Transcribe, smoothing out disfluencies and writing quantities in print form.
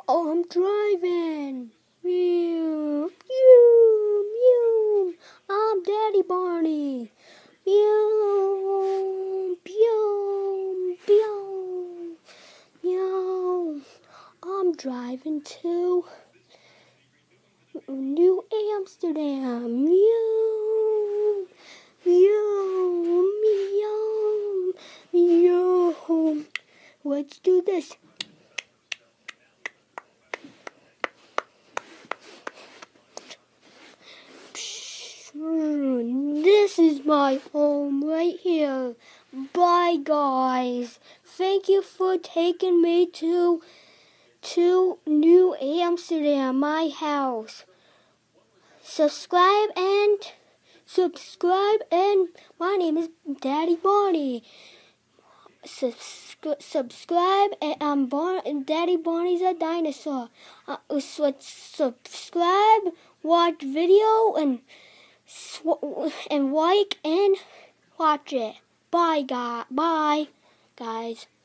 Oh, I'm driving. Meow, meow, meow. I'm Daddy Barney. Meow, meow, meow, meow. I'm driving to New Amsterdam. Meow, meow, meow, meow. Let's do this. This is my home right here. Bye, guys. Thank you for taking me to New Amsterdam, my house. Subscribe and my name is Daddy Barney. Subscribe and Daddy Barney's a dinosaur. Subscribe, watch video and like and watch it. Bye, guys.